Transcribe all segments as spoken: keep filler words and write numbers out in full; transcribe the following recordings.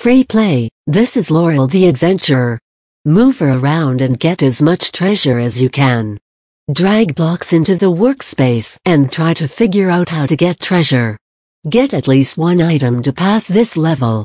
Free play. This is Laurel the Adventurer. Move her around and get as much treasure as you can. Drag blocks into the workspace and try to figure out how to get treasure. Get at least one item to pass this level.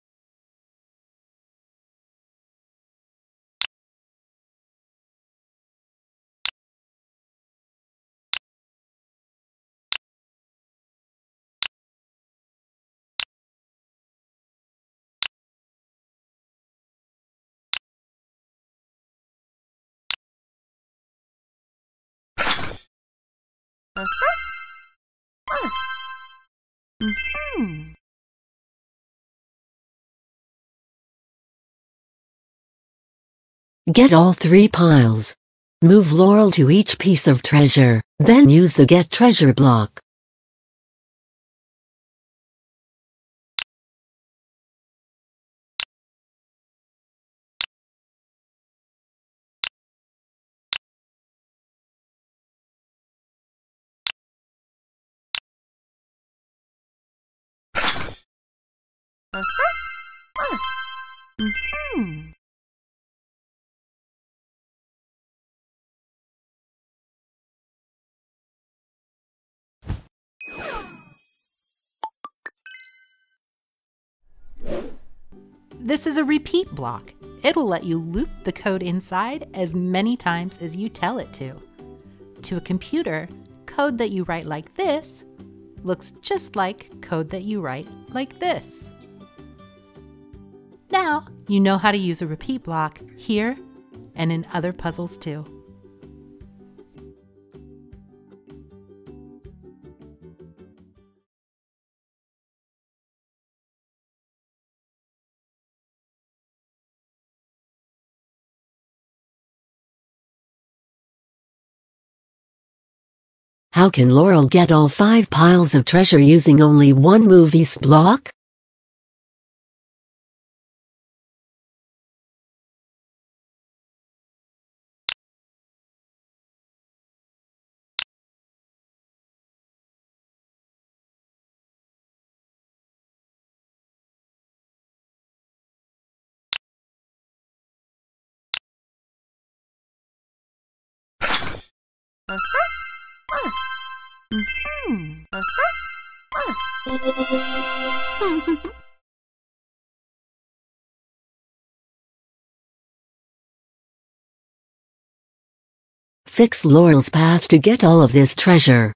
Mm-hmm. Get all three piles. Move Laurel to each piece of treasure, then use the Get Treasure block. Mm-hmm. This is a repeat block. It will let you loop the code inside as many times as you tell it to. To a computer, code that you write like this looks just like code that you write like this. Now you know how to use a repeat block here and in other puzzles too. How can Laurel get all five piles of treasure using only one movies block? Mm-hmm. Fix Laurel's path to get all of this treasure.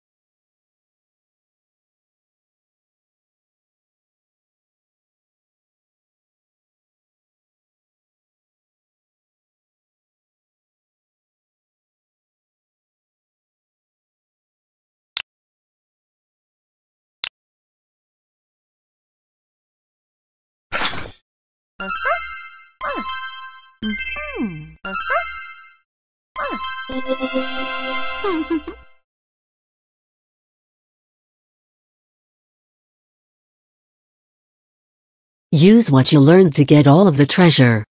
Mm-hmm. Use what you learned to get all of the treasure.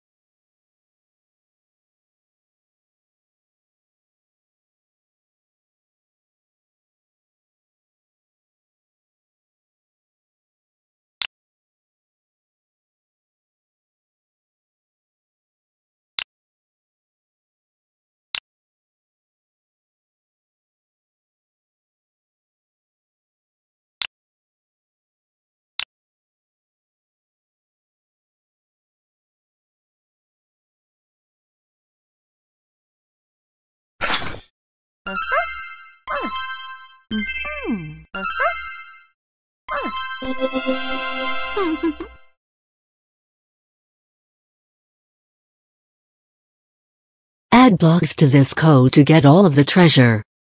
Mm-hmm. Add blocks to this code to get all of the treasure.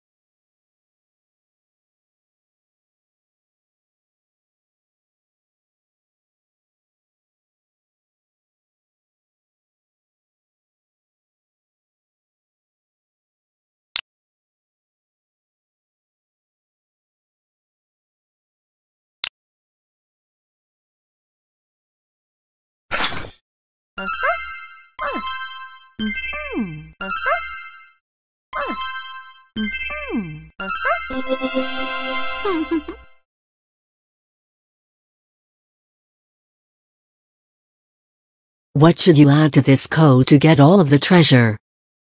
Mm-hmm. Mm-hmm. What should you add to this code to get all of the treasure?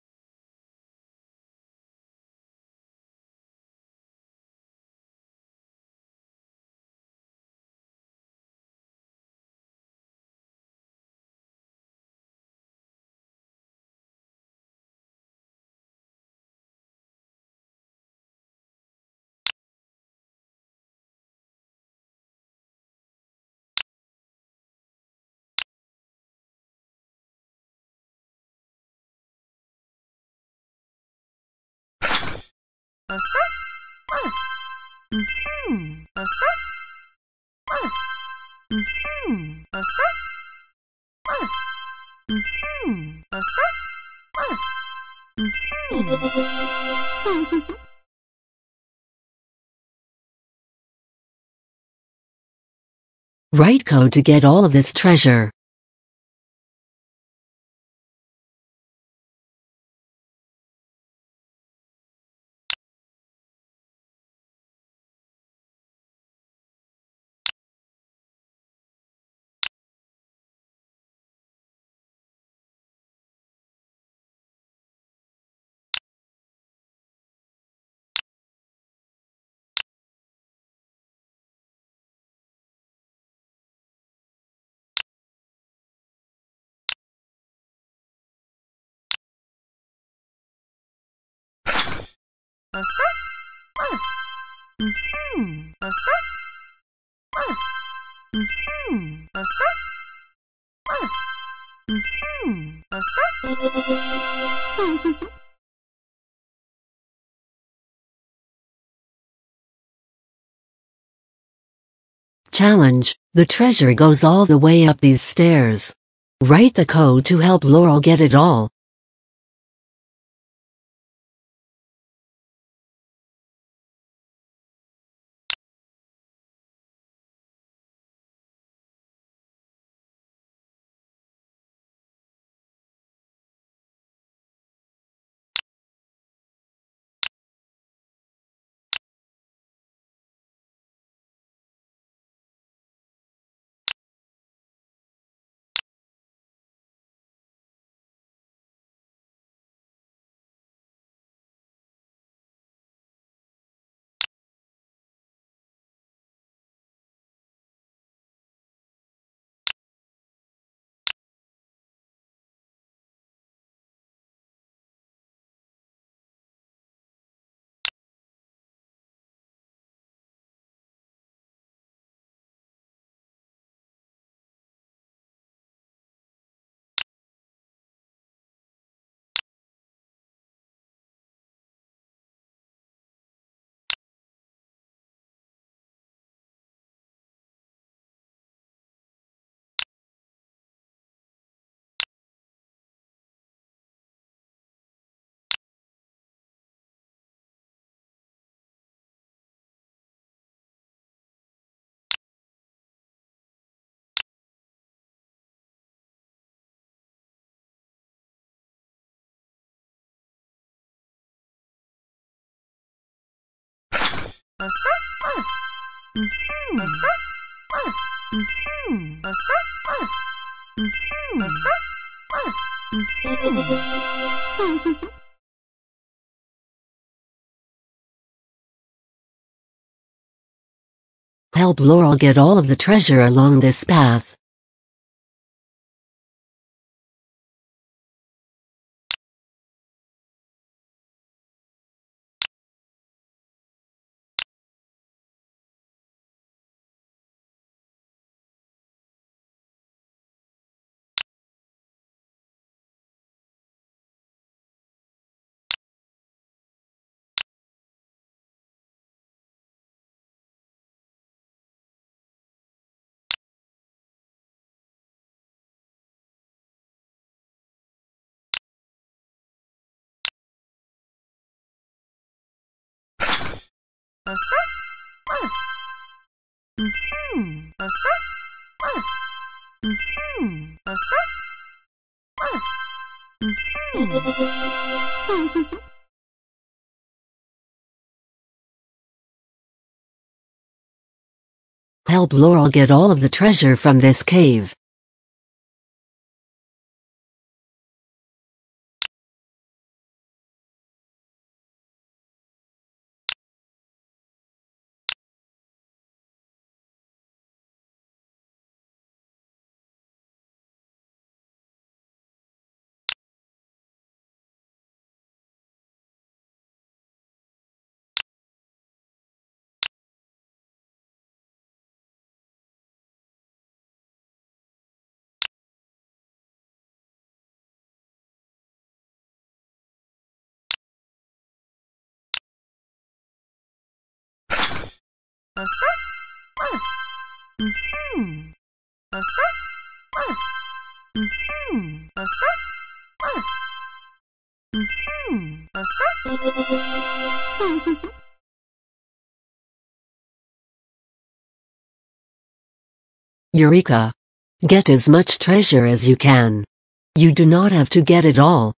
Write code to get all of this treasure. Challenge: the treasure goes all the way up these stairs. Write the code to help Laurel get it all. Help Laurel get all of the treasure along this path. Help Laurel get all of the treasure from this cave. Eureka! Get as much treasure as you can. You do not have to get it all.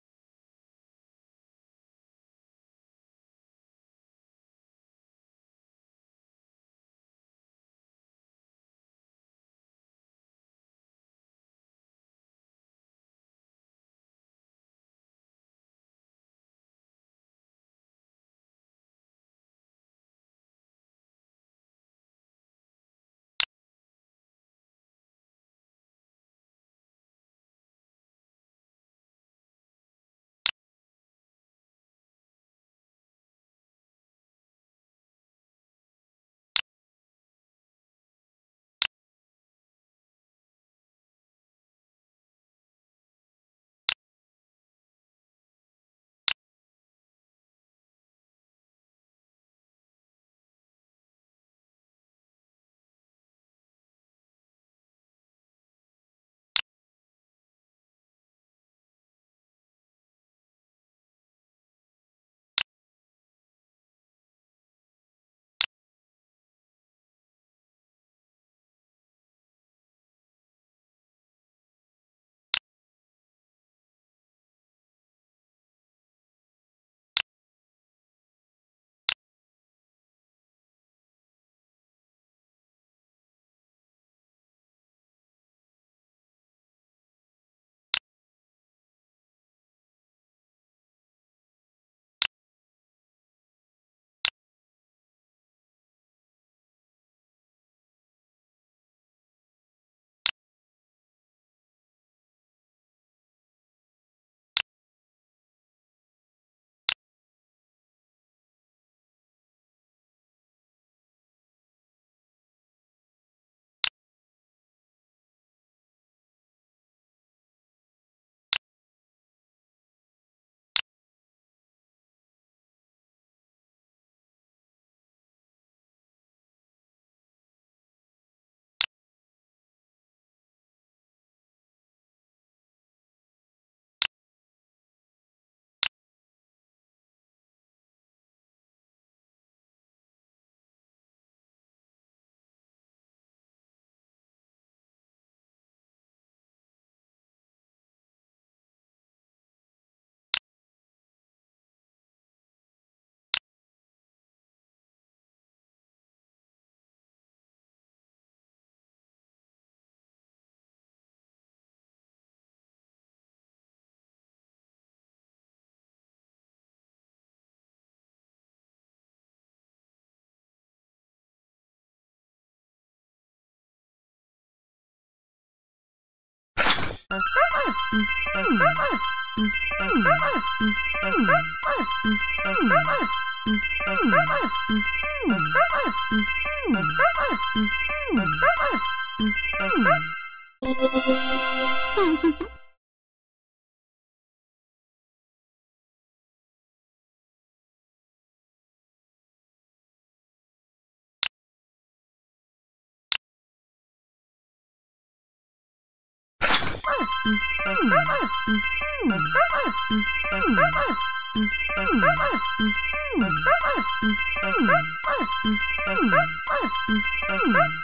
Mm-hmm.